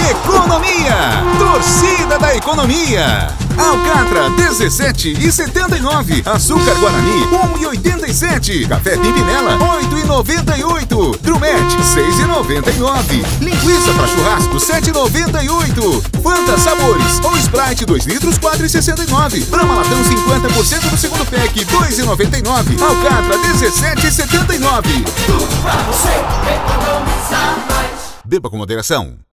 Economia! Torcida da Economia! Alcatra, 17,79. Açúcar Guarani, 1,87. Café Pimpinela, 8,98. Drumet, 6,99. Linguiça para churrasco, 7,98. Fanta Sabores ou Sprite 2 litros, 4,69. Brahma Latão 50% do segundo pack, 2,99. Alcatra, 17,79. Tudo pra você economizar mais. Beba com moderação.